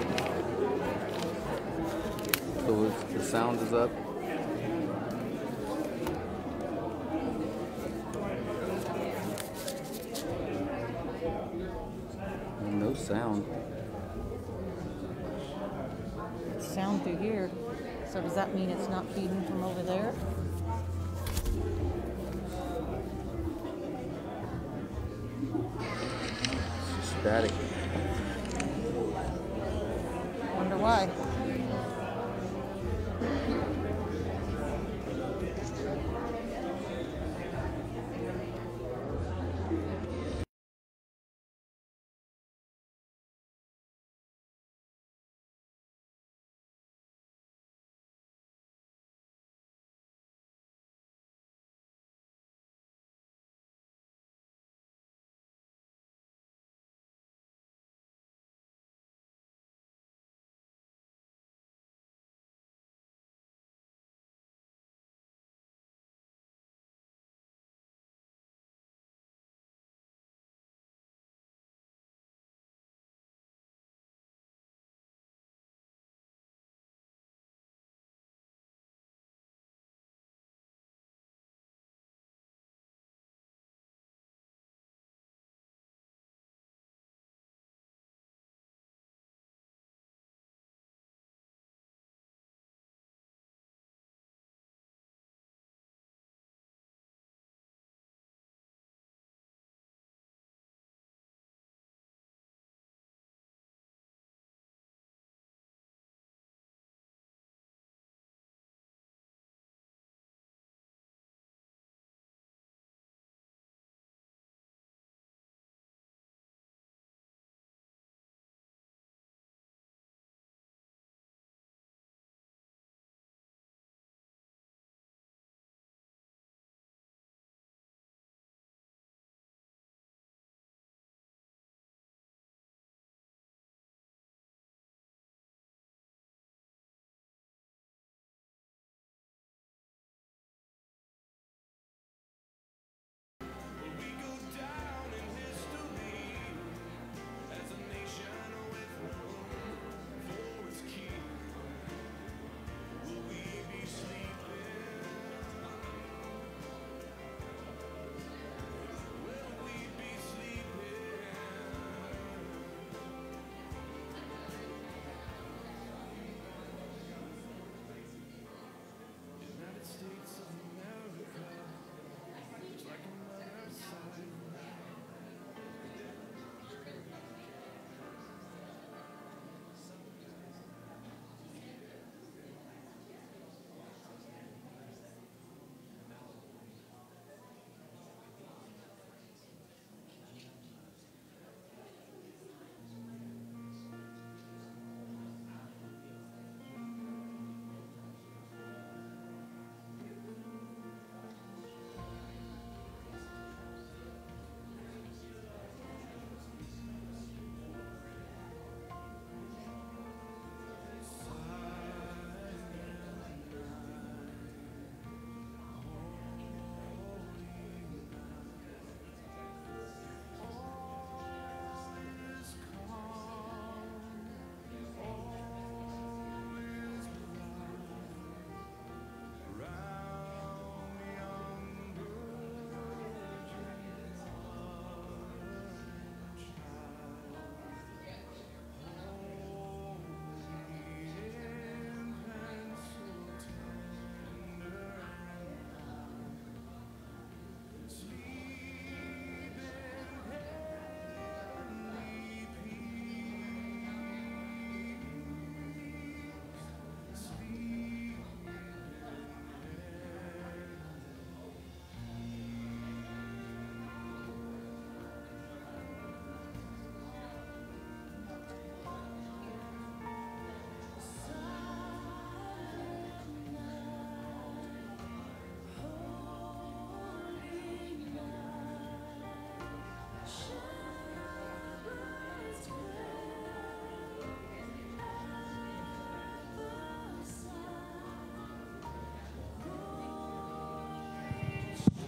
So the sound is up. And no sound. Sound through here. So does that mean it's not feeding from over there? Static. Wonder why.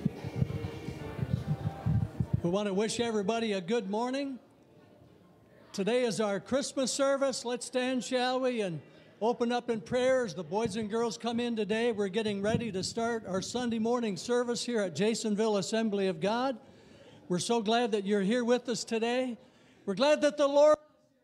We want to wish everybody a good morning. Today is our Christmas service. Let's stand, shall we, and open up in prayer as the boys and girls come in today. We're getting ready to start our Sunday morning service here at Jasonville Assembly of God. We're so glad that you're here with us today. We're glad that the Lord...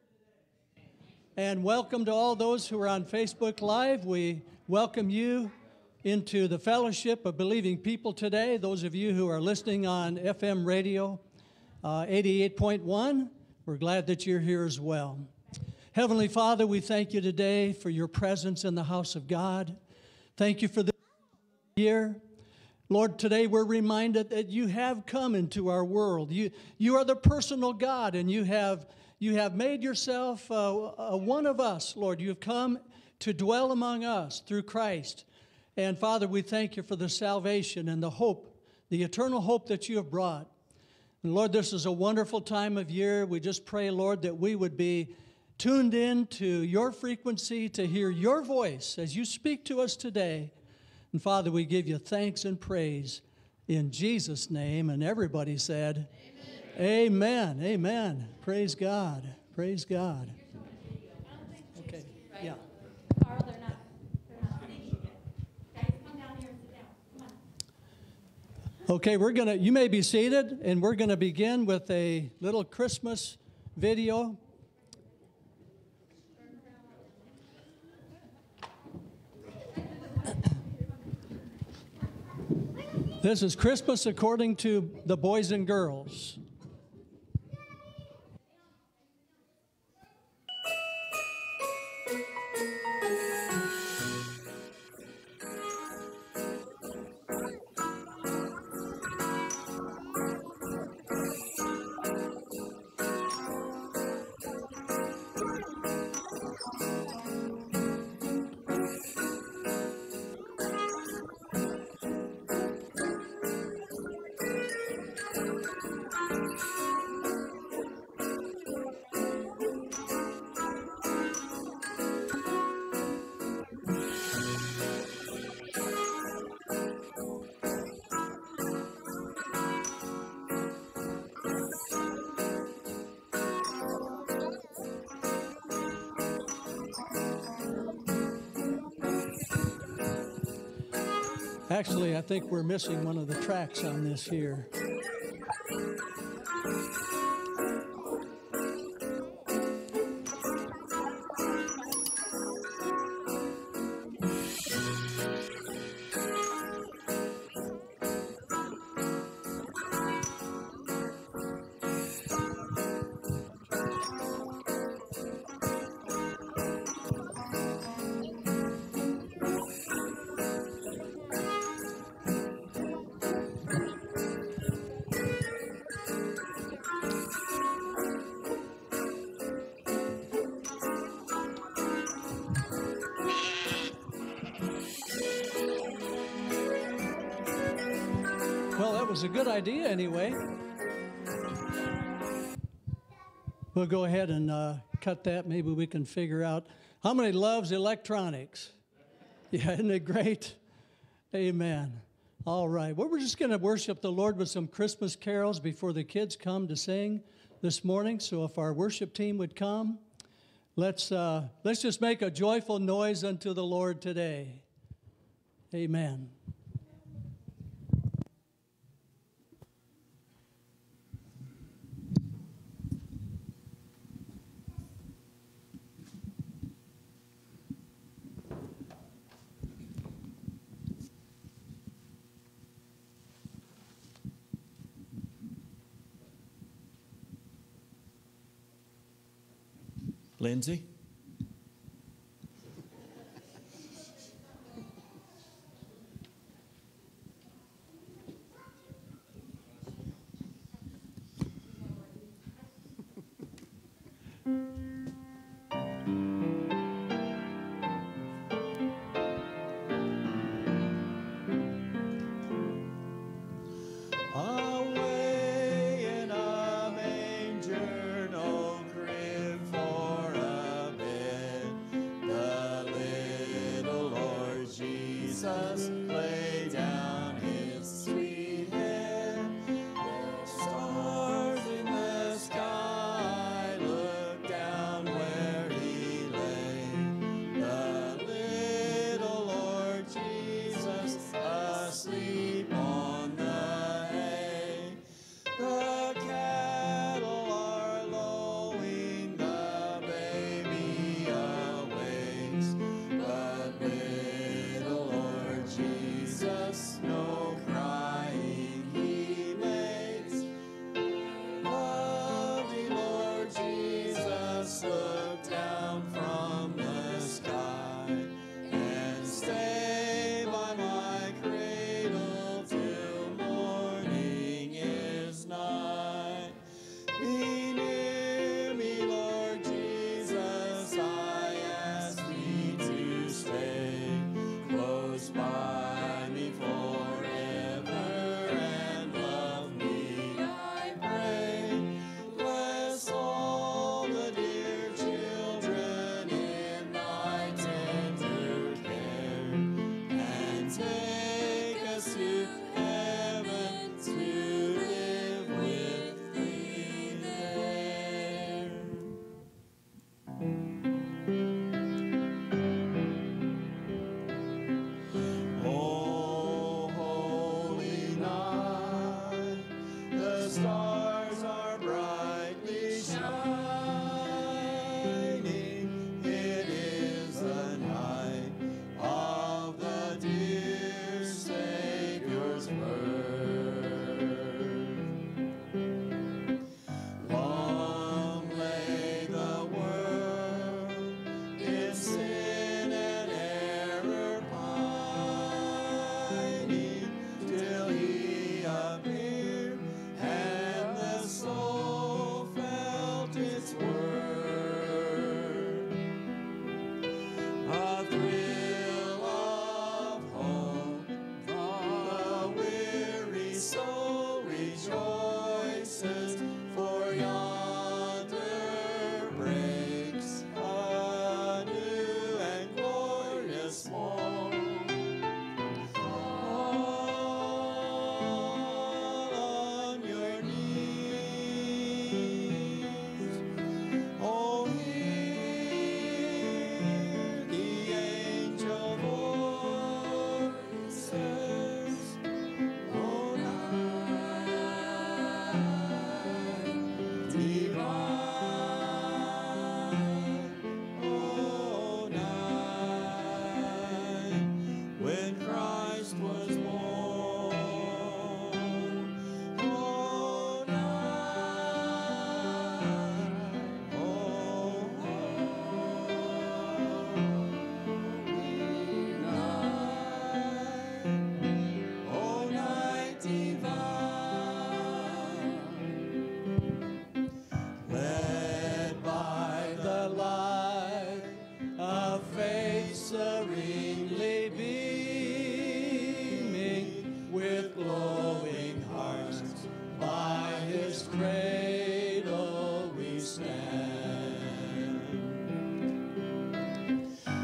And welcome to all those who are on Facebook Live. We welcome you into the fellowship of believing people today. Those of you who are listening on FM radio 88.1, we're glad that you're here as well. Heavenly Father, we thank you today for your presence in the house of God. Thank you for this year. Lord, today we're reminded that you have come into our world. You are the personal God, and you have made yourself one of us, Lord. You have come to dwell among us through Christ. And Father, we thank you for the salvation and the hope, the eternal hope that you have brought. And Lord, this is a wonderful time of year. We just pray, Lord, that we would be tuned in to your frequency to hear your voice as you speak to us today. And Father, we give you thanks and praise in Jesus' name. And everybody said, Amen. Amen. Amen. Praise God. Praise God. Okay. Yeah. Carl, they're not finishing it. Guys, come down here and sit down. Come on. Okay, you may be seated, and we're gonna begin with a little Christmas video. This is Christmas according to the boys and girls. Actually, I think we're missing one of the tracks on this here. Well, that was a good idea anyway. We'll go ahead and cut that. Maybe we can figure out how many loves electronics. Yeah, isn't it great? Amen. All right. Well, we're just going to worship the Lord with some Christmas carols before the kids come to sing this morning. So if our worship team would come, let's just make a joyful noise unto the Lord today. Amen. Lindsay?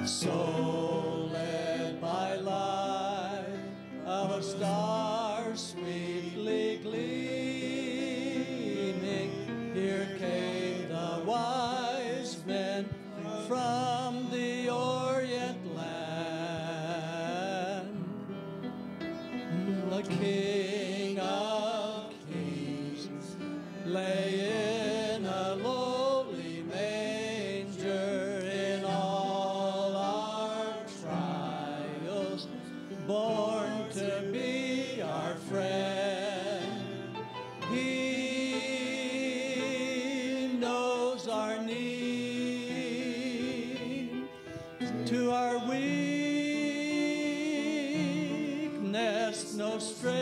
So led by light of a star sweetly gleaming, here came the wise men from the Orient land. The King of Kings lay in a lowly manger. In all our trials, born to be our friend. He knows our need, to our weakness no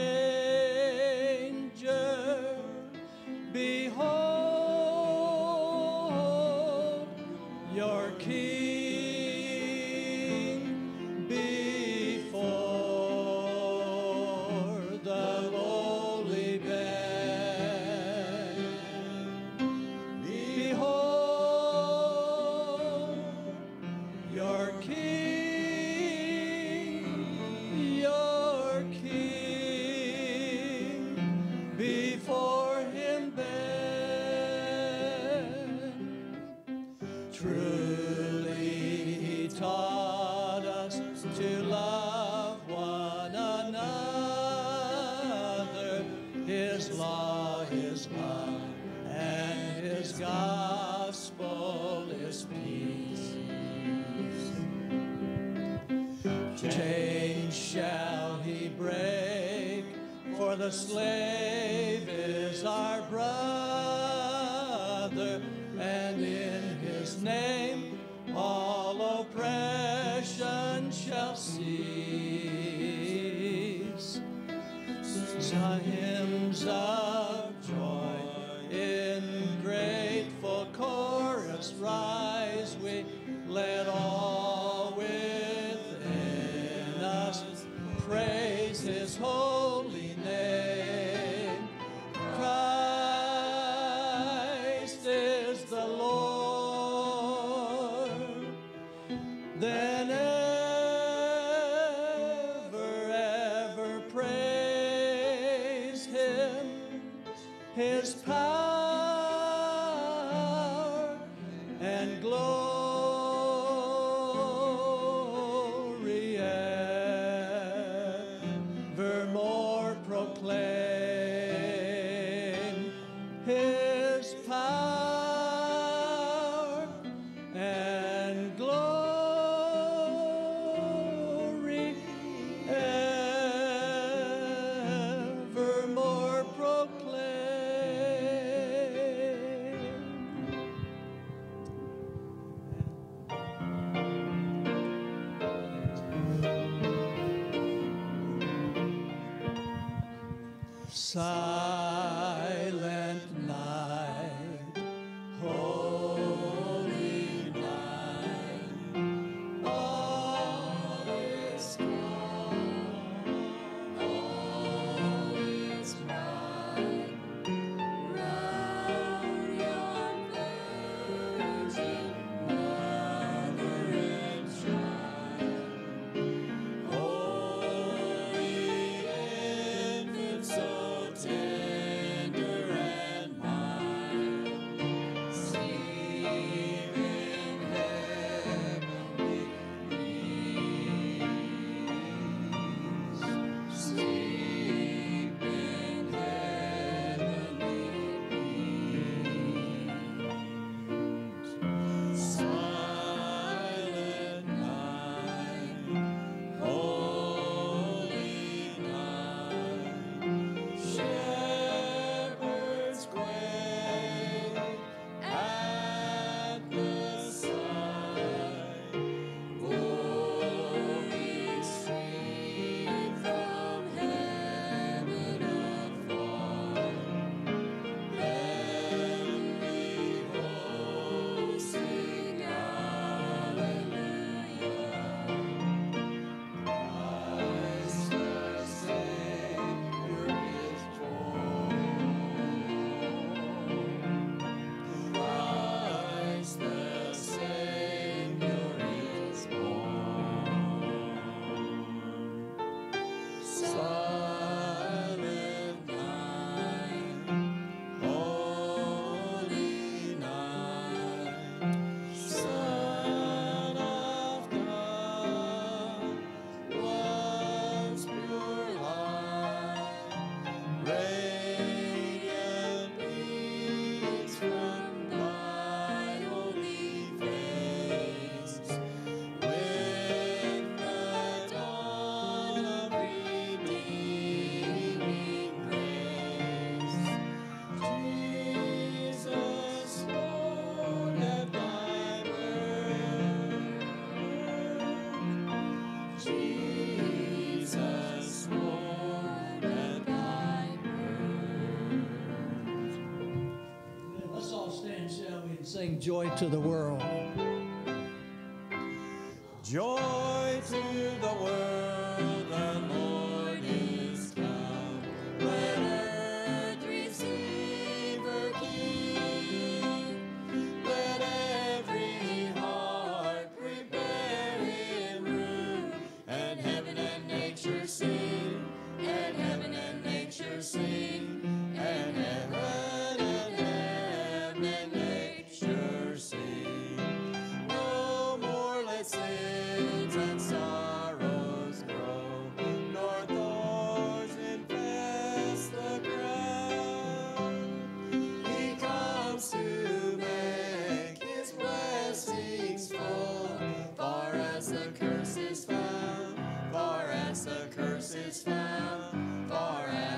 stranger. Behold your King before the lowly bed. Behold your King before him bed. Truly he taught us to love one another. His law is love, and his gospel is peace. Chains shall he break, for the slave is our brother, and in his name all oppression shall cease. Hymns of joy in grateful chorus rise, we let all within us praise his holy name. Christ is the Lord. Then ever praise him, his power and glory evermore proclaim. His power and glory evermore proclaim. Silent night, holy night, all is calm, all is bright. Round yon virgin mother and child, holy infant so tender. sing Joy to the World. Joy to the world, the Lord is come. Let earth receive her King. Let every heart prepare him room. And heaven and nature sing, and heaven and nature sing, and heaven and nature sing. No more let sins and sorrows grow, nor thorns infest the ground. He comes to make his blessings full, far as the curse is found, far as the curse is found, far as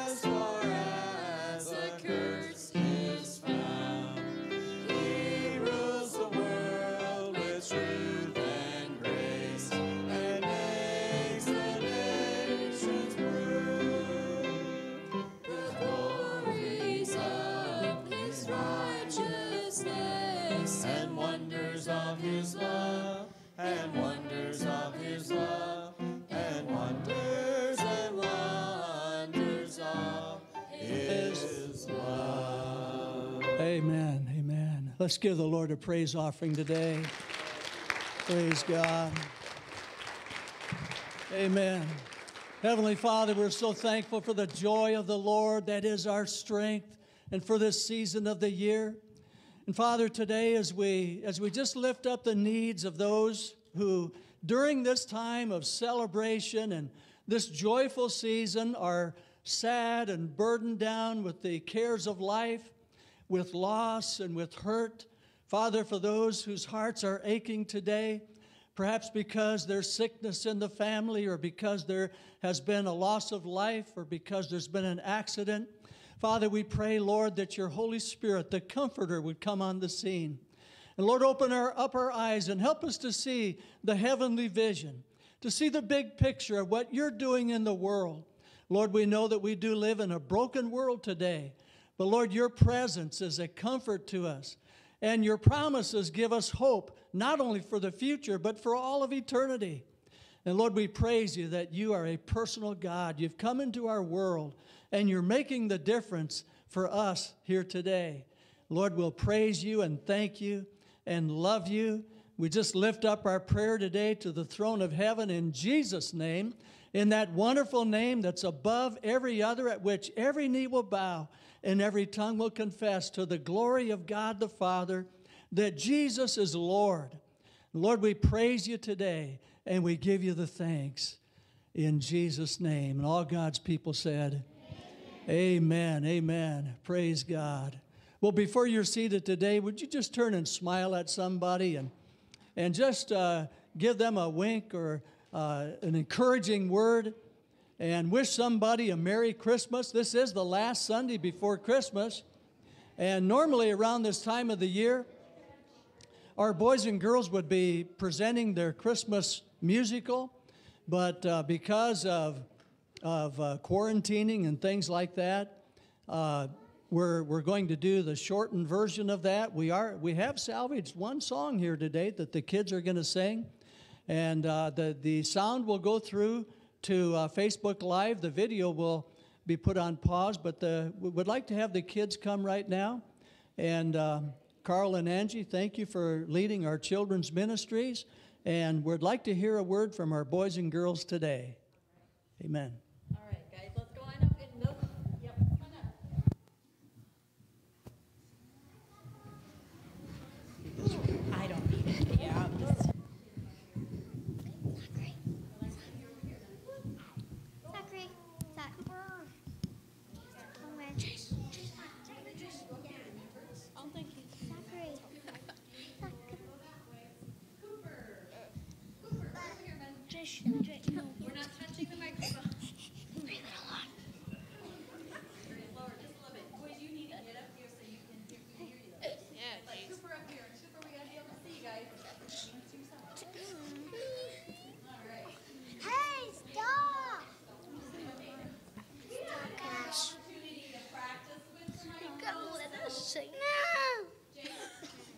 the curse is found. He rules the world with truth and grace, and makes the nations prove the glories of his righteousness, and wonders of his love, and wonders of his love, and wonders of his love. Amen. Amen. Let's give the Lord a praise offering today. Praise God. Amen. Heavenly Father, we're so thankful for the joy of the Lord that is our strength, and for this season of the year. And Father, today as we just lift up the needs of those who during this time of celebration and this joyful season are sad and burdened down with the cares of life, with loss and with hurt. Father, for those whose hearts are aching today, perhaps because there's sickness in the family, or because there has been a loss of life, or because there's been an accident. Father, we pray, Lord, that your Holy Spirit, the Comforter, would come on the scene. And Lord, open up our eyes and help us to see the heavenly vision, to see the big picture of what you're doing in the world. Lord, we know that we do live in a broken world today, but Lord, your presence is a comfort to us, and your promises give us hope, not only for the future, but for all of eternity. And Lord, we praise you that you are a personal God. You've come into our world, and you're making the difference for us here today. Lord, we'll praise you and thank you and love you. We just lift up our prayer today to the throne of heaven in Jesus' name, in that wonderful name that's above every other, at which every knee will bow and every tongue will confess to the glory of God the Father that Jesus is Lord. Lord, we praise you today and we give you the thanks in Jesus' name. And all God's people said, amen, amen. Praise God. Well, before you're seated today, would you just turn and smile at somebody and just give them a wink or an encouraging word, and wish somebody a Merry Christmas. This is the last Sunday before Christmas, and normally around this time of the year, our boys and girls would be presenting their Christmas musical, but because of quarantining and things like that, we're going to do the shortened version of that. We have salvaged one song here today that the kids are going to sing, and the sound will go through to Facebook Live. The video will be put on pause, but we would like to have the kids come right now. And Carl and Angie, thank you for leading our children's ministries, and we'd like to hear a word from our boys and girls today. Amen. All right, guys, let's go on up and look. Yep, come on up. I don't need it. Yeah, I'm just... Zachary. Oh, thank you. Zachary. We're not touching the microphone. Leave it alone. Lower just a little bit. Boys, you need to get up here so you can hear you. Yeah, like Cooper up here. Cooper, we gotta be able to see you guys. All right. Hey, stop! Gosh. Opportunity to practice with the You gotta let us sing. No!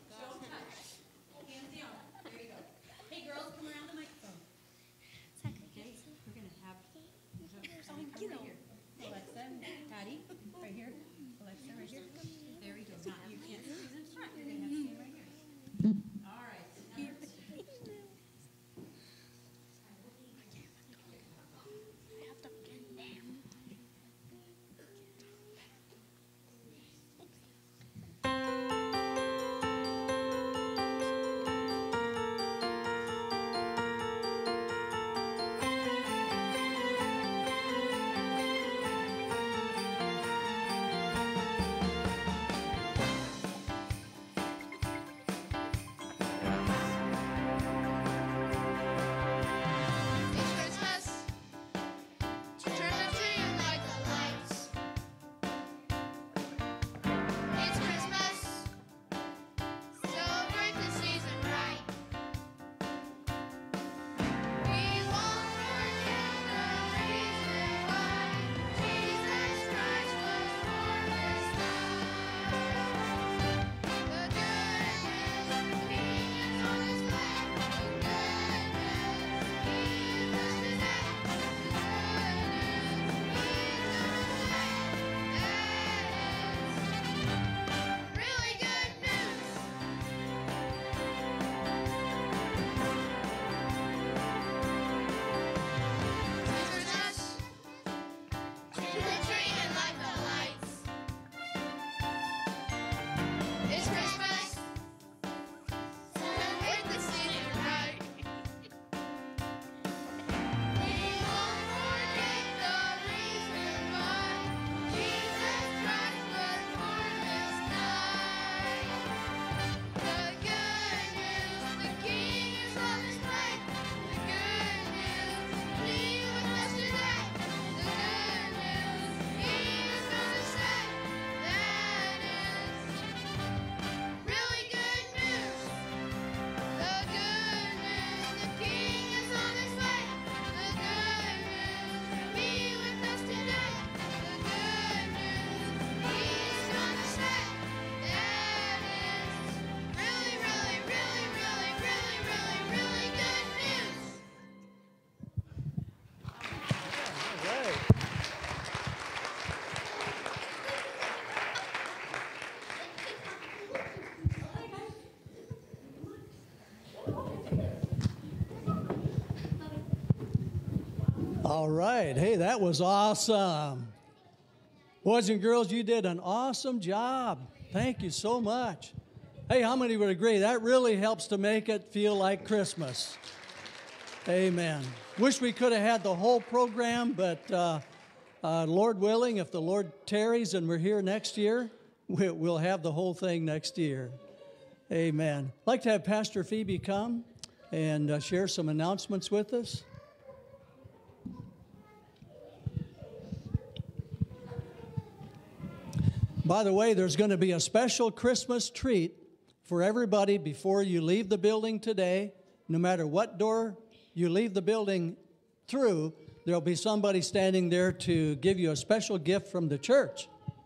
All right. Hey, that was awesome. Boys and girls, you did an awesome job. Thank you so much. Hey, how many would agree? That really helps to make it feel like Christmas. Amen. Wish we could have had the whole program, but Lord willing, if the Lord tarries and we're here next year, we'll have the whole thing next year. Amen. I'd like to have Pastor Phoebe come and share some announcements with us. By the way, there's going to be a special Christmas treat for everybody before you leave the building today. No matter what door you leave the building through, there'll be somebody standing there to give you a special gift from the church.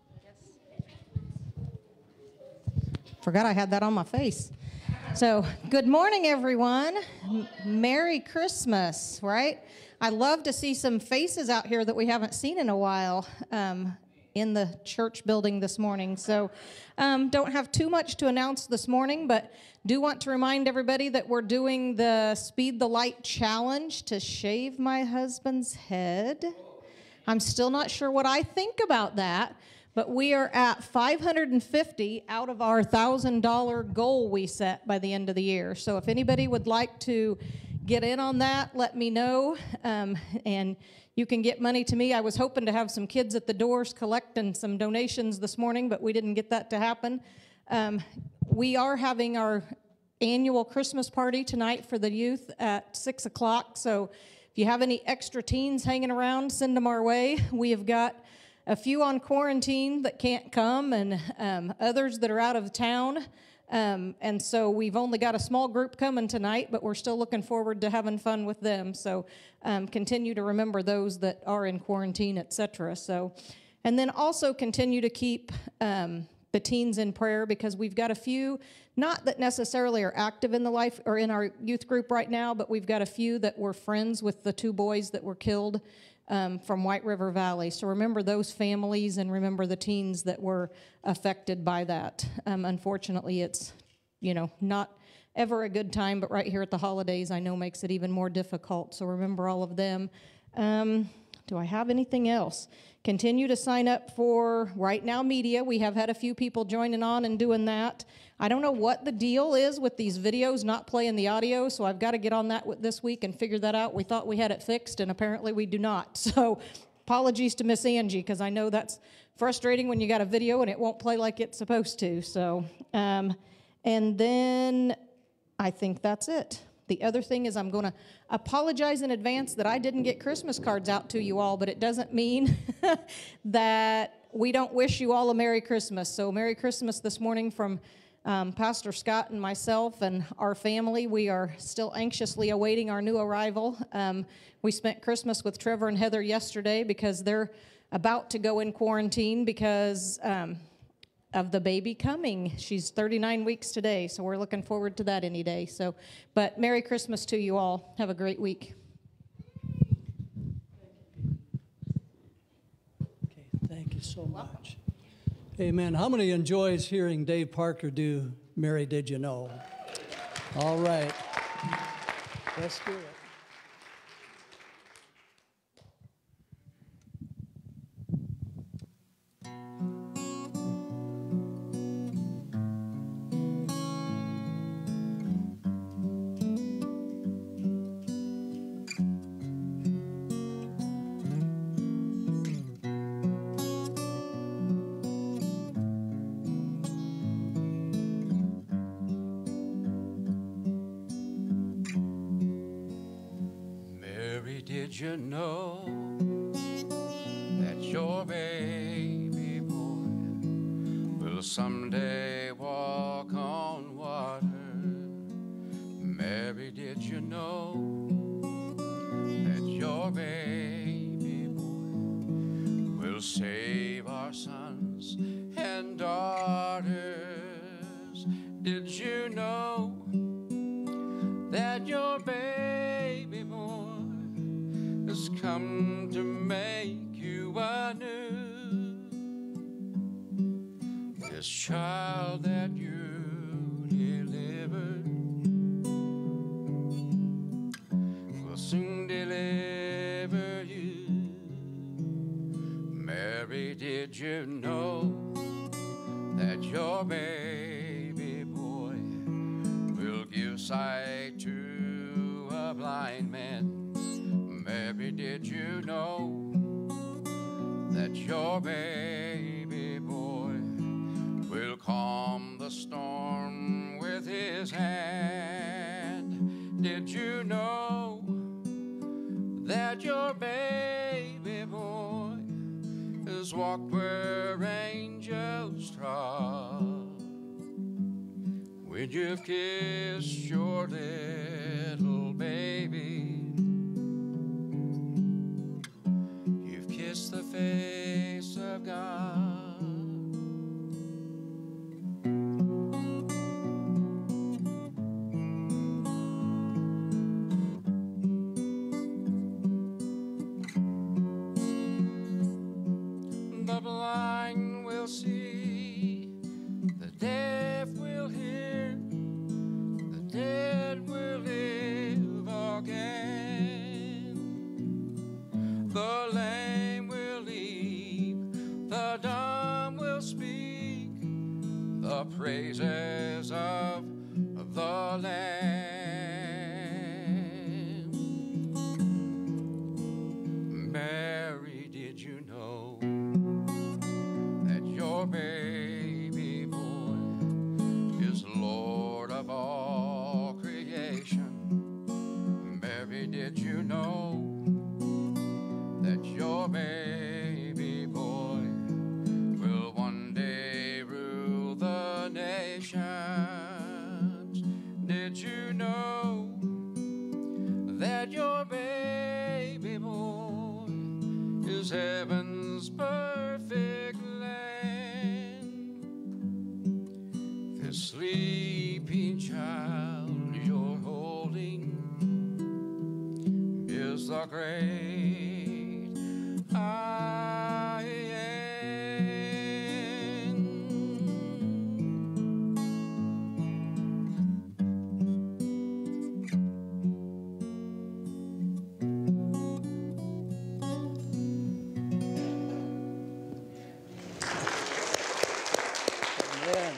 Forgot I had that on my face. So, good morning, everyone. Merry Christmas, right? I love to see some faces out here that we haven't seen in a while in the church building this morning. So, don't have too much to announce this morning, but do want to remind everybody that we're doing the Speed the Light Challenge to shave my husband's head. I'm still not sure what I think about that. But we are at 550 out of our $1,000 goal we set by the end of the year. So if anybody would like to get in on that, let me know. And you can get money to me. I was hoping to have some kids at the doors collecting some donations this morning, but we didn't get that to happen. We are having our annual Christmas party tonight for the youth at 6 o'clock. So if you have any extra teens hanging around, send them our way. We have got a few on quarantine that can't come, and others that are out of town. And so we've only got a small group coming tonight, but we're still looking forward to having fun with them. So continue to remember those that are in quarantine, etc. So, and then also continue to keep the teens in prayer, because we've got a few, not that necessarily are active in the life or in our youth group right now, but we've got a few that were friends with the 2 boys that were killed from White River Valley. So remember those families and remember the teens that were affected by that. Unfortunately, it's, not ever a good time, but right here at the holidays, I know makes it even more difficult. So remember all of them. Do I have anything else? Continue to sign up for Right Now Media. We have had a few people joining on and doing that. I don't know what the deal is with these videos not playing the audio, so I've got to get on that this week and figure that out. We thought we had it fixed, and apparently we do not. So apologies to Miss Angie, because I know that's frustrating when you got a video and it won't play like it's supposed to. So, and then I think that's it. The other thing is I'm going to apologize in advance that I didn't get Christmas cards out to you all, but it doesn't mean that we don't wish you all a Merry Christmas. So Merry Christmas this morning from Pastor Scott and myself and our family. We are still anxiously awaiting our new arrival. We spent Christmas with Trevor and Heather yesterday because they're about to go in quarantine because of the baby coming. She's 39 weeks today, so we're looking forward to that any day. So, but Merry Christmas to you all. Have a great week. Okay, thank you so much. Amen. How many enjoys hearing Dave Parker do Mary Did You Know? All right. Let's do it. Did you know that your baby boy will someday walk on water? Mary, did you know that your baby boy will save our sons and daughters? Did you know that your baby boy has come to make you anew? This child that you delivered will soon deliver you. did you know that your baby boy will give sight to a blind man? Mary, did you know that your baby boy will calm the storm with his hand? Did you know that your baby boy has walked where angels trod? When you've kissed your little baby, you've kissed the face of God. The blind will see, the deaf will hear, the dead will live again. The lame will leap, the dumb will speak, the praises of the Lamb. Mary, did you know that your baby boy is Lord of all creation? Mary, did you know that your baby boy will one day rule the nations? Did you know that your baby boy is heaven's perfect land? This sleeping child you're holding is the great I am. Amen.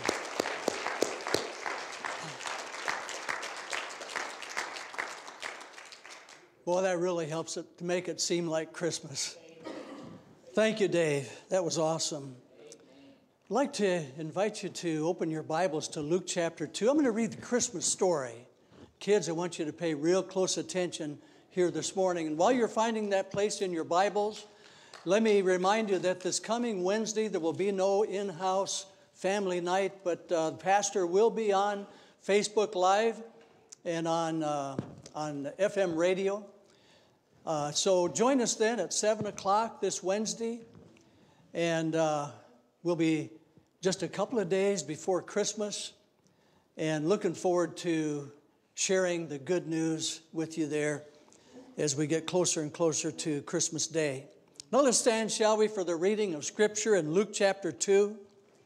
Boy, that really helps it to make it seem like Christmas. Thank you, Dave. That was awesome. I'd like to invite you to open your Bibles to Luke chapter 2. I'm going to read the Christmas story. Kids, I want you to pay real close attention here this morning. And while you're finding that place in your Bibles, let me remind you that this coming Wednesday there will be no in-house family night, but the pastor will be on Facebook Live and on FM radio. So join us then at 7 o'clock this Wednesday, and we'll be just a couple of days before Christmas, and looking forward to sharing the good news with you there as we get closer and closer to Christmas Day. Now let's stand, shall we, for the reading of Scripture in Luke chapter 2.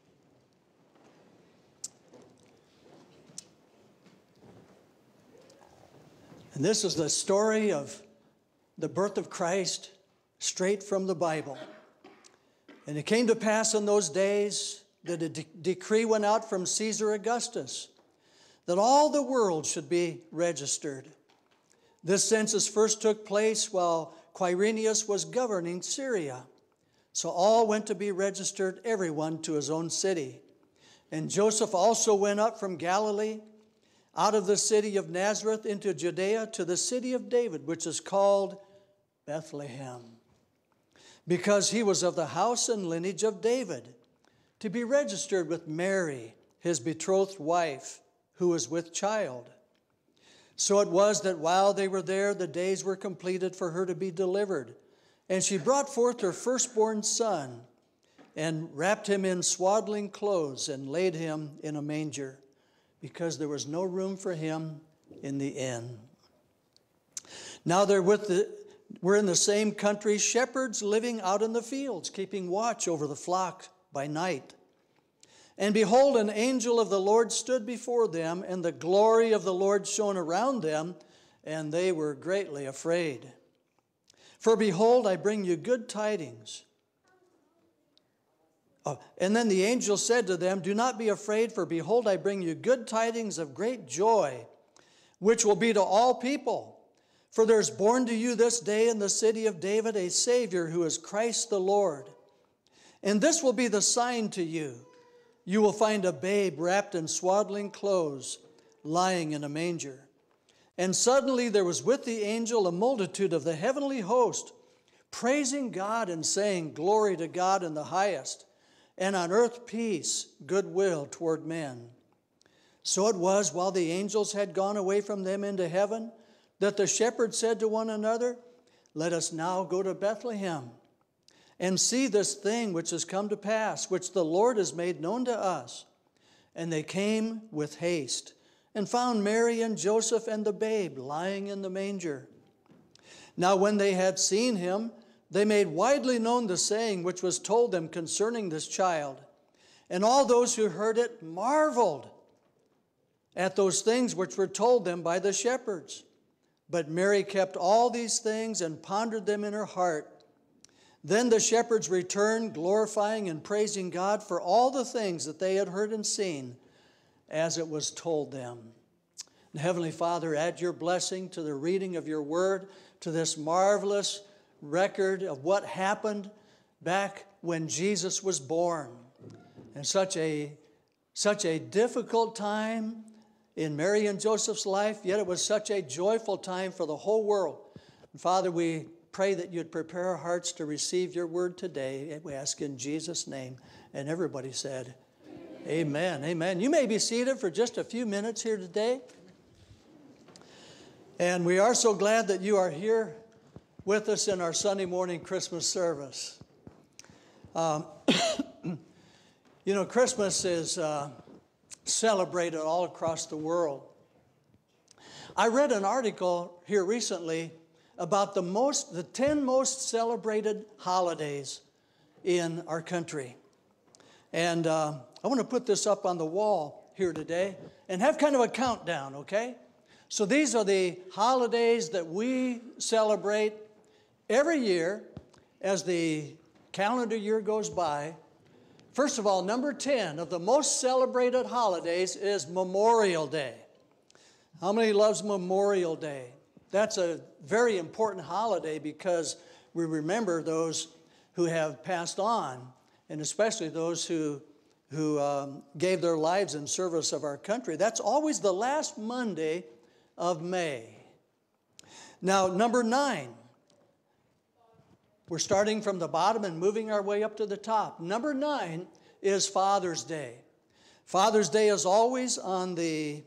And this is the story of the birth of Christ straight from the Bible. And it came to pass in those days that a decree went out from Caesar Augustus that all the world should be registered. This census first took place while Quirinius was governing Syria. So all went to be registered, everyone to his own city. And Joseph also went up from Galilee, out of the city of Nazareth into Judea, to the city of David, which is called Bethlehem, because he was of the house and lineage of David, to be registered with Mary, his betrothed wife, who was with child. So it was that while they were there, the days were completed for her to be delivered. And she brought forth her firstborn son, and wrapped him in swaddling clothes, and laid him in a manger, because there was no room for him in the inn. Now there were in the same country shepherds living out in the fields, keeping watch over the flock by night. And behold, an angel of the Lord stood before them, and the glory of the Lord shone around them, and they were greatly afraid. For behold, I bring you good tidings And then the angel said to them, "Do not be afraid, for behold, I bring you good tidings of great joy, which will be to all people. For there is born to you this day in the city of David a Savior, who is Christ the Lord. And this will be the sign to you. You will find a babe wrapped in swaddling clothes, lying in a manger." And suddenly there was with the angel a multitude of the heavenly host, praising God and saying, "Glory to God in the highest, and on earth peace, goodwill toward men." So it was, while the angels had gone away from them into heaven, that the shepherds said to one another, "Let us now go to Bethlehem and see this thing which has come to pass, which the Lord has made known to us." And they came with haste and found Mary and Joseph and the babe lying in the manger. Now when they had seen him, they made widely known the saying which was told them concerning this child. And all those who heard it marveled at those things which were told them by the shepherds. But Mary kept all these things and pondered them in her heart. Then the shepherds returned, glorifying and praising God for all the things that they had heard and seen, as it was told them. And Heavenly Father, add your blessing to the reading of your word, to this marvelous record of what happened back when Jesus was born. And such a difficult time in Mary and Joseph's life, yet it was such a joyful time for the whole world. And Father, we pray that you'd prepare our hearts to receive your word today. We ask in Jesus' name. And everybody said, Amen. Amen. You may be seated for just a few minutes here today. And we are so glad that you are here with us in our Sunday morning Christmas service. You know, Christmas is celebrated all across the world. I read an article here recently about the 10 most celebrated holidays in our country. And I want to put this up on the wall here today and have kind of a countdown, okay? So these are the holidays that we celebrate every year as the calendar year goes by. First of all, number 10 of the most celebrated holidays is Memorial Day. How many loves Memorial Day? That's a very important holiday because we remember those who have passed on, and especially those who gave their lives in service of our country. That's always the last Monday of May. Now, number 9. We're starting from the bottom and moving our way up to the top. Number 9 is Father's Day. Father's Day is always on the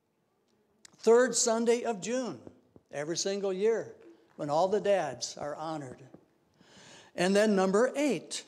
third Sunday of June, every single year, when all the dads are honored. And then number 8,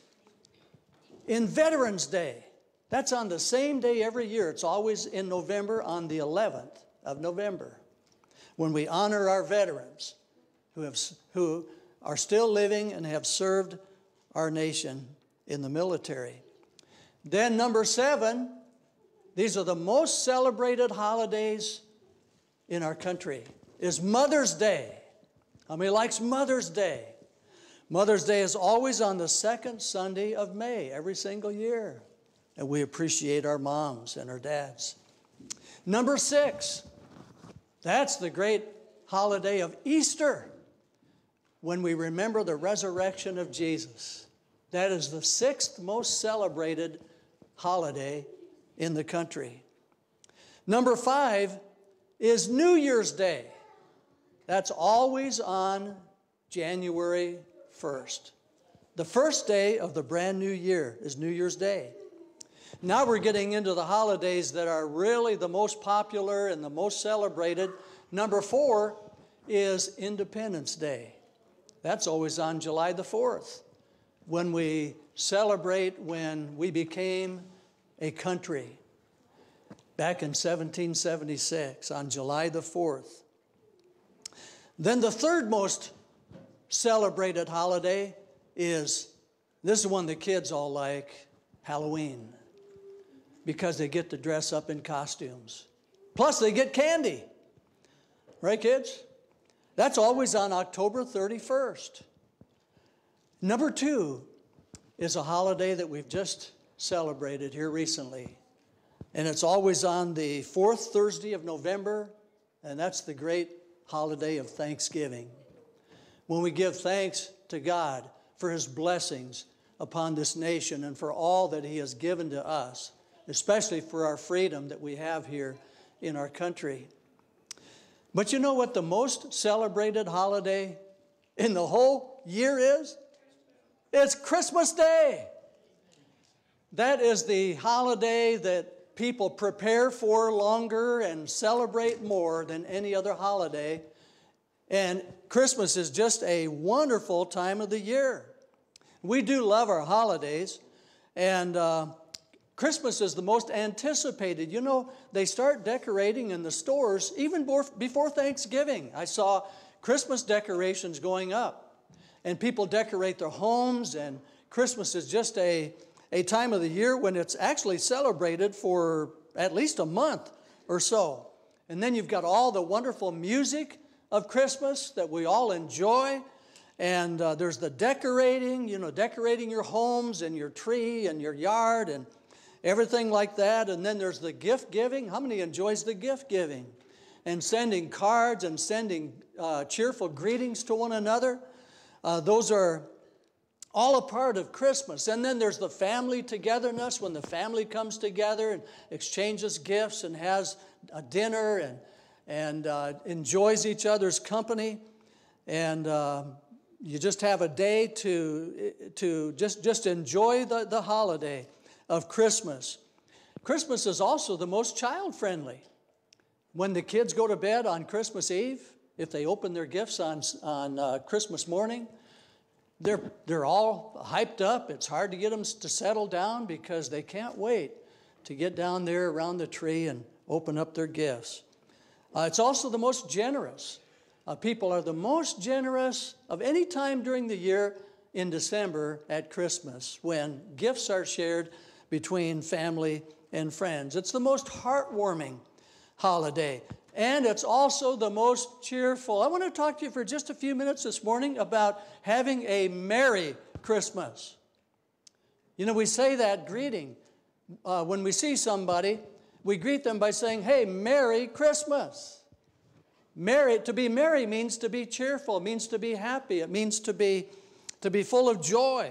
in Veterans Day. That's on the same day every year. It's always in November, on the 11th of November, when we honor our veterans who are still living and have served our nation in the military. Then number 7, these are the most celebrated holidays in our country, is Mother's Day. How many likes Mother's Day? Mother's Day is always on the second Sunday of May, every single year. And we appreciate our moms and our dads. Number 6, that's the great holiday of Easter, when we remember the resurrection of Jesus. That is the 6th most celebrated holiday in the country. Number 5 is New Year's Day. That's always on January 1st. The first day of the brand new year is New Year's Day. Now we're getting into the holidays that are really the most popular and the most celebrated. Number 4 is Independence Day. That's always on July the 4th, when we celebrate when we became a country back in 1776 on July the 4th. Then the third most celebrated holiday is, this is one the kids all like, Halloween, because they get to dress up in costumes. Plus they get candy. Right, kids? That's always on October 31st. Number 2 is a holiday that we've just celebrated here recently. And it's always on the fourth Thursday of November, and that's the great holiday of Thanksgiving, when we give thanks to God for His blessings upon this nation and for all that He has given to us, especially for our freedom that we have here in our country. But you know what the most celebrated holiday in the whole year is? It's Christmas Day. That is the holiday that people prepare for longer and celebrate more than any other holiday. And Christmas is just a wonderful time of the year. We do love our holidays, and Christmas is the most anticipated. You know, they start decorating in the stores even before Thanksgiving. I saw Christmas decorations going up, and people decorate their homes, and Christmas is just a time of the year when it's actually celebrated for at least a month or so. And then you've got all the wonderful music of Christmas that we all enjoy. And there's the decorating, you know, decorating your homes and your tree and your yard and everything like that. And then there's the gift giving. How many enjoys the gift giving? And sending cards and sending cheerful greetings to one another. Those are all a part of Christmas. And then there's the family togetherness, when the family comes together and exchanges gifts and has a dinner and enjoys each other's company. And you just have a day to just enjoy the holiday of Christmas. Christmas is also the most child-friendly. When the kids go to bed on Christmas Eve, if they open their gifts on Christmas morning, they're all hyped up. It's hard to get them to settle down because they can't wait to get down there around the tree and open up their gifts. It's also the most generous. People are the most generous of any time during the year in December at Christmas, when gifts are shared between family and friends. It's the most heartwarming holiday. And it's also the most cheerful. I want to talk to you for just a few minutes this morning about having a Merry Christmas. You know, we say that greeting. When we see somebody, we greet them by saying, hey, Merry Christmas. To be merry means to be cheerful, it means to be happy, it means to be full of joy.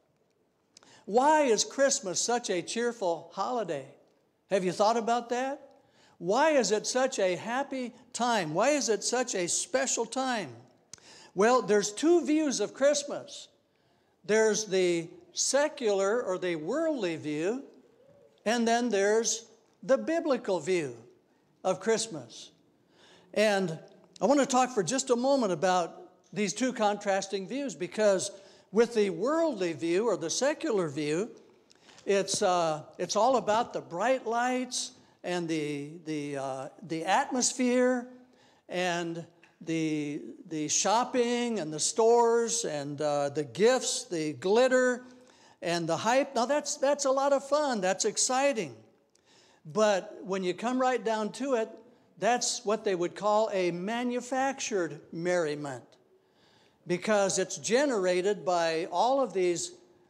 Why is Christmas such a cheerful holiday? Have you thought about that? Why is it such a happy time? Why is it such a special time? Well, there's two views of Christmas. There's the secular or the worldly view, and then there's the biblical view of Christmas. And I want to talk for just a moment about these two contrasting views, because with the worldly view or the secular view, it's all about the bright lights and the atmosphere and the shopping and the stores and the gifts, the glitter and the hype. Now that's a lot of fun. That's exciting. But when you come right down to it, that's what they would call a manufactured merriment, because it's generated by all of these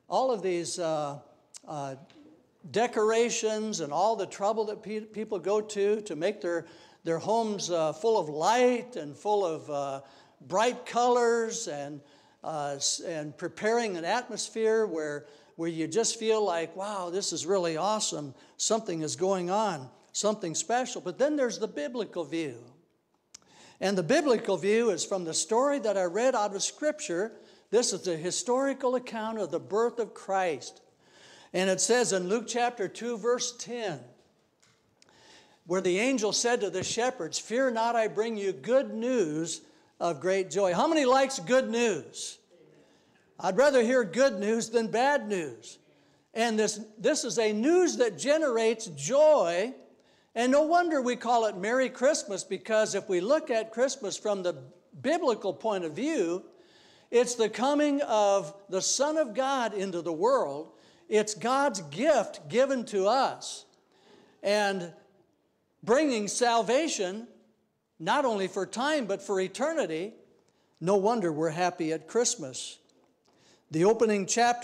decorations and all the trouble that people go to make their homes full of light and full of bright colors and preparing an atmosphere where you just feel like, wow, this is really awesome. Something is going on, something special. But then there's the biblical view. And the biblical view is from the story that I read out of Scripture. This is the historical account of the birth of Christ. And it says in Luke chapter 2, verse 10, where the angel said to the shepherds, "Fear not, I bring you good news of great joy." How many likes good news? I'd rather hear good news than bad news. And this is a news that generates joy. And no wonder we call it Merry Christmas, because if we look at Christmas from the biblical point of view, it's the coming of the Son of God into the world. It's God's gift given to us and bringing salvation, not only for time, but for eternity. No wonder we're happy at Christmas. The opening chapter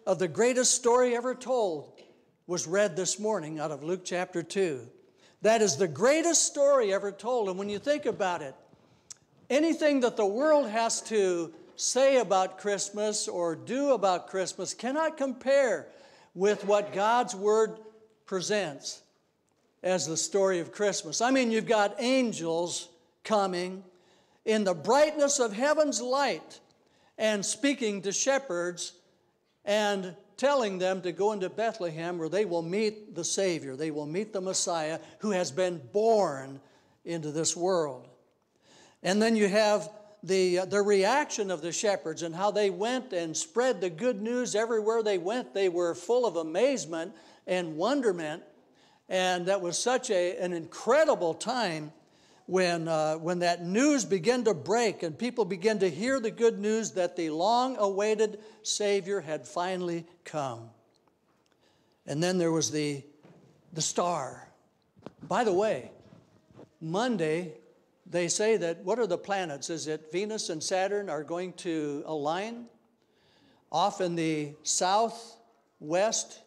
of the greatest story ever told was read this morning out of Luke chapter 2. That is the greatest story ever told. And when you think about it, anything that the world has to say about Christmas or do about Christmas cannot compare with what God's Word presents as the story of Christmas. I mean, you've got angels coming in the brightness of heaven's light and speaking to shepherds and telling them to go into Bethlehem where they will meet the Savior. They will meet the Messiah who has been born into this world. And then you have the reaction of the shepherds and how they went and spread the good news everywhere they went. They were full of amazement and wonderment. And that was such an incredible time when that news began to break and people began to hear the good news that the long-awaited Savior had finally come. And then there was the star. By the way, Monday, they say that, what are the planets? Is it Venus and Saturn are going to align? Off in the southwest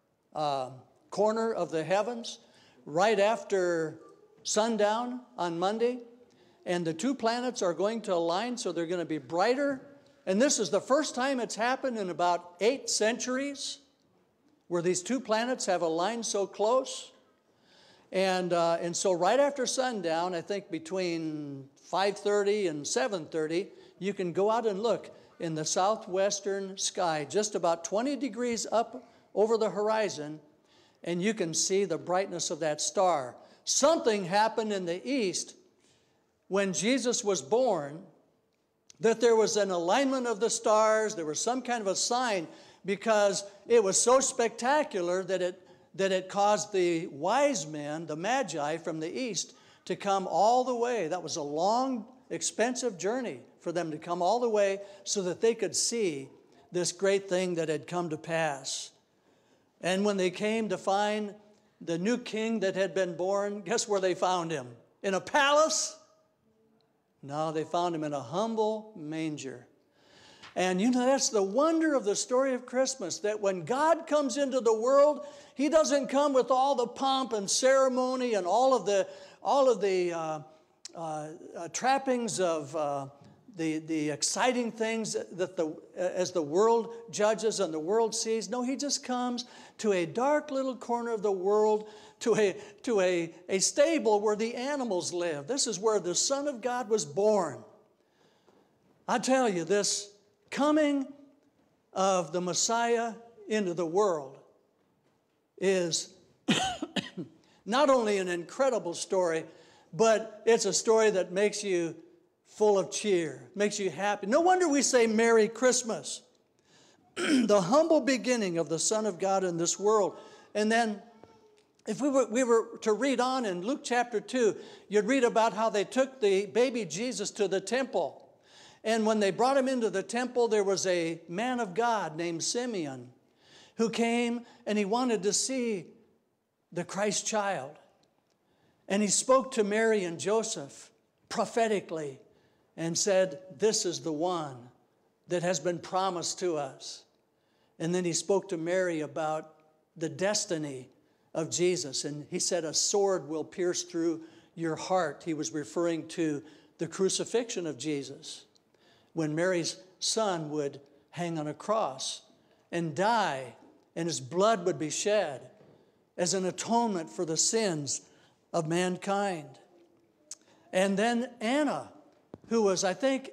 corner of the heavens, right after sundown on Monday, and the two planets are going to align, so they're going to be brighter. And this is the first time it's happened in about 8 centuries where these two planets have aligned so close. And so right after sundown, I think between 5:30 and 7:30, you can go out and look in the southwestern sky, just about 20 degrees up over the horizon, and you can see the brightness of that star. Something happened in the east when Jesus was born, that there was an alignment of the stars. There was some kind of a sign, because it was so spectacular that it caused the wise men, the Magi from the east, to come all the way. That was a long, expensive journey for them to come all the way so that they could see this great thing that had come to pass. And when they came to find the new king that had been born, guess where they found him? In a palace? No, they found him in a humble manger. And you know, that's the wonder of the story of Christmas, that when God comes into the world, He doesn't come with all the pomp and ceremony and all of the trappings of the exciting things that as the world judges and the world sees. No, He just comes to a dark little corner of the world, to a stable where the animals live. This is where the Son of God was born. I tell you, this coming of the Messiah into the world is not only an incredible story, but it's a story that makes you full of cheer, makes you happy. No wonder we say Merry Christmas. The humble beginning of the Son of God in this world. And then if we were to read on in Luke chapter 2, you'd read about how they took the baby Jesus to the temple. And when they brought him into the temple, there was a man of God named Simeon who came and he wanted to see the Christ child. And he spoke to Mary and Joseph prophetically and said, "This is the one that has been promised to us." And then he spoke to Mary about the destiny of Jesus. And he said, "A sword will pierce through your heart." He was referring to the crucifixion of Jesus, when Mary's son would hang on a cross and die, and his blood would be shed as an atonement for the sins of mankind. And then Anna, who was, I think,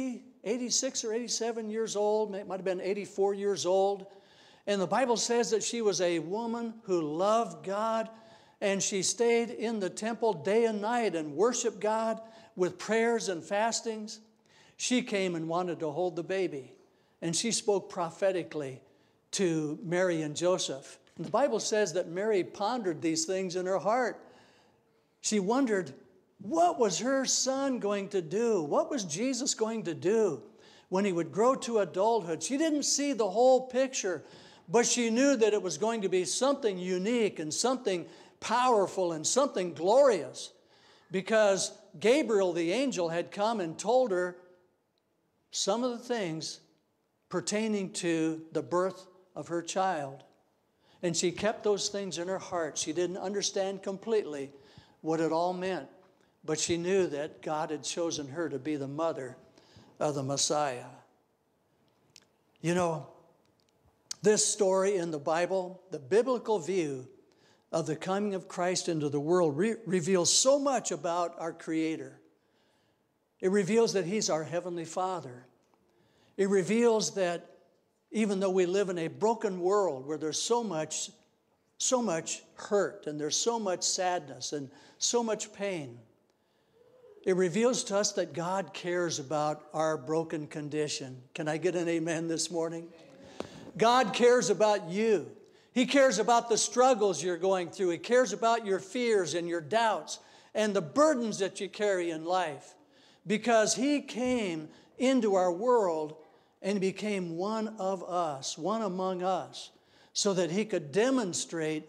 86 or 87 years old, might have been 84 years old, and the Bible says that she was a woman who loved God, and she stayed in the temple day and night and worshiped God with prayers and fastings. She came and wanted to hold the baby, and she spoke prophetically to Mary and Joseph. And the Bible says that Mary pondered these things in her heart. She wondered, what was her son going to do? What was Jesus going to do when he would grow to adulthood? She didn't see the whole picture, but she knew that it was going to be something unique and something powerful and something glorious, because Gabriel, the angel, had come and told her some of the things pertaining to the birth of her child. And she kept those things in her heart. She didn't understand completely what it all meant, but she knew that God had chosen her to be the mother of the Messiah. You know, this story in the Bible, the biblical view of the coming of Christ into the world reveals so much about our Creator. It reveals that He's our Heavenly Father. It reveals that even though we live in a broken world where there's so much hurt and there's so much sadness and so much pain, it reveals to us that God cares about our broken condition. Can I get an amen this morning? God cares about you. He cares about the struggles you're going through. He cares about your fears and your doubts and the burdens that you carry in life, because He came into our world and became one of us, one among us, so that He could demonstrate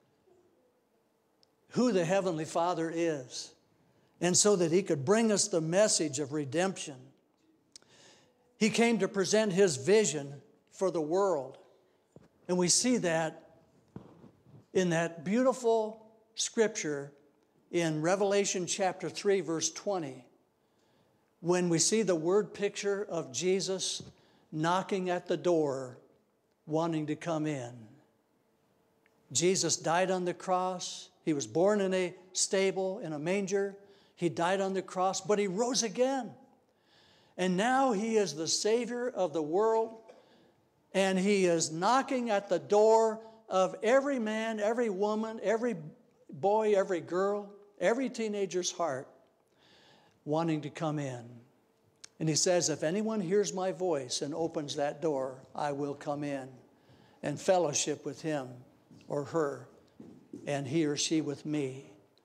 who the Heavenly Father is, and so that He could bring us the message of redemption. He came to present His vision for the world. And we see that in that beautiful scripture in Revelation chapter 3, verse 20, when we see the word picture of Jesus knocking at the door, wanting to come in. Jesus died on the cross. He was born in a stable, in a manger. He died on the cross, but He rose again. And now He is the Savior of the world, and He is knocking at the door of every man, every woman, every boy, every girl, every teenager's heart, wanting to come in. And He says, if anyone hears my voice and opens that door, I will come in and fellowship with him or her, and he or she with me.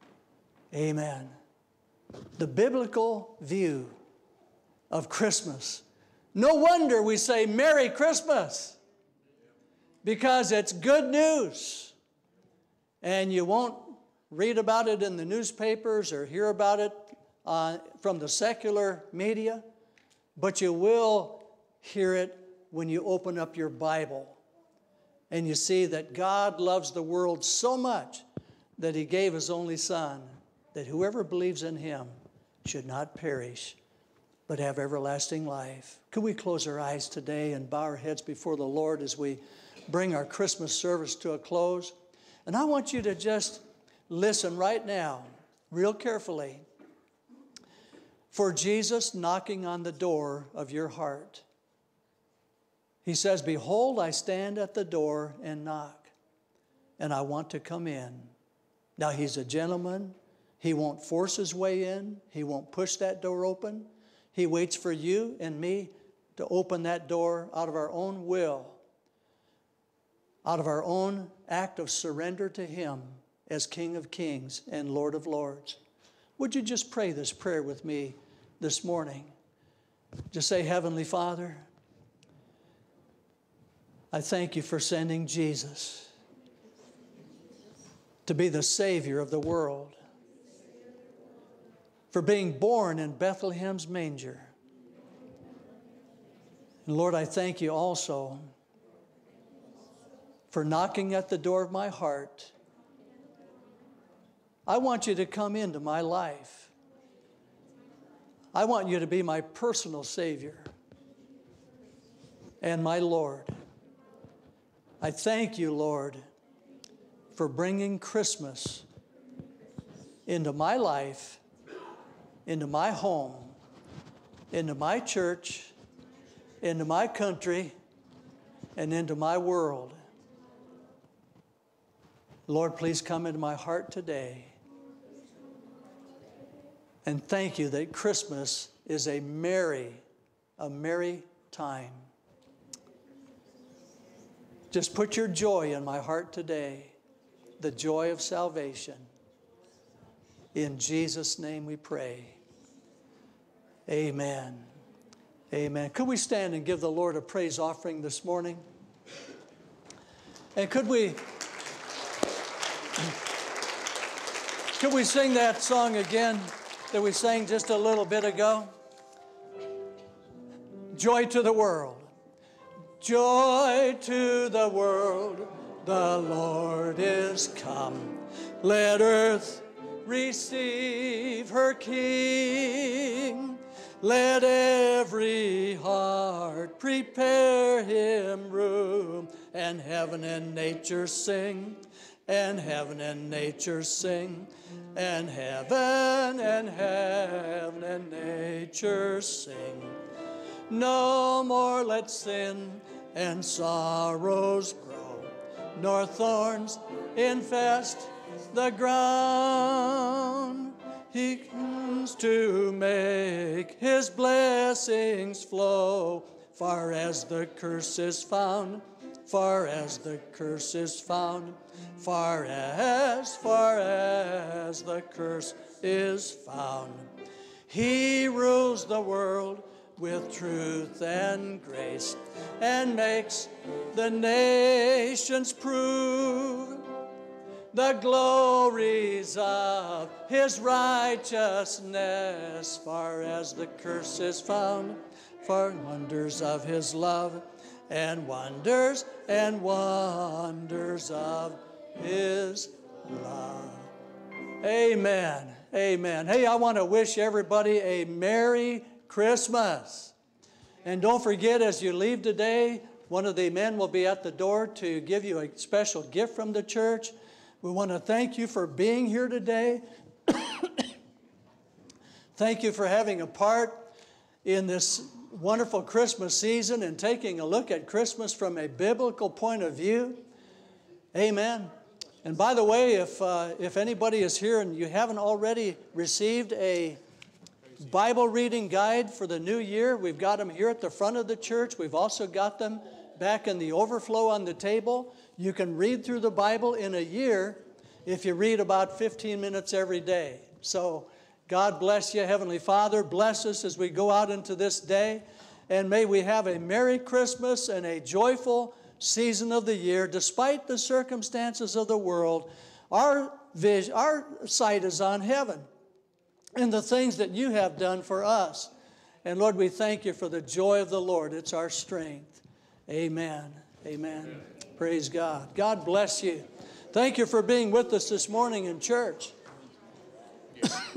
Amen. The biblical view of Christmas. No wonder we say Merry Christmas, because it's good news. And you won't read about it in the newspapers or hear about it from the secular media, but you will hear it when you open up your Bible and you see that God loves the world so much that He gave His only Son, that whoever believes in Him should not perish, but have everlasting life. Could we close our eyes today and bow our heads before the Lord as we bring our Christmas service to a close? And I want you to just listen right now, real carefully, for Jesus knocking on the door of your heart. He says, behold, I stand at the door and knock, and I want to come in. Now, He's a gentleman. He won't force His way in. He won't push that door open. He waits for you and me to open that door out of our own will, out of our own act of surrender to Him as King of Kings and Lord of Lords. Would you just pray this prayer with me this morning? Just say, Heavenly Father, I thank You for sending Jesus to be the Savior of the world, for being born in Bethlehem's manger. And Lord, I thank You also for knocking at the door of my heart. I want You to come into my life. I want You to be my personal Savior and my Lord. I thank You, Lord, for bringing Christmas into my life, into my home, into my church, into my country, and into my world. Lord, please come into my heart today. And thank You that Christmas is a merry time. Just put Your joy in my heart today, the joy of salvation. In Jesus' name we pray. Amen. Amen. Could we stand and give the Lord a praise offering this morning? And could we sing that song again that we sang just a little bit ago? Joy to the world. Joy to the world, the Lord is come. Let earth receive her King. Let every heart prepare him room, and heaven and nature sing, and heaven and nature sing, and heaven and nature sing. No more let sin and sorrows grow, nor thorns infest the ground. He comes to make his blessings flow, far as the curse is found, far as the curse is found, far as the curse is found. He rules the world with truth and grace, and makes the nations prove the glories of his righteousness, far as the curse is found, for wonders of his love, and wonders of his love. Amen. Amen. Hey, I want to wish everybody a Merry Christmas. And don't forget, as you leave today, one of the men will be at the door to give you a special gift from the church. We want to thank you for being here today. Thank you for having a part in this wonderful Christmas season and taking a look at Christmas from a biblical point of view. Amen. And by the way, if anybody is here and you haven't already received a Bible reading guide for the new year, we've got them here at the front of the church. We've also got them back in the overflow on the table. You can read through the Bible in a year if you read about 15 minutes every day. So God bless you, Heavenly Father. Bless us as we go out into this day. And may we have a Merry Christmas and a joyful season of the year. Despite the circumstances of the world, our sight is on heaven and the things that you have done for us. And Lord, we thank you for the joy of the Lord. It's our strength. Amen. Amen. Praise God. God bless you. Thank you for being with us this morning in church.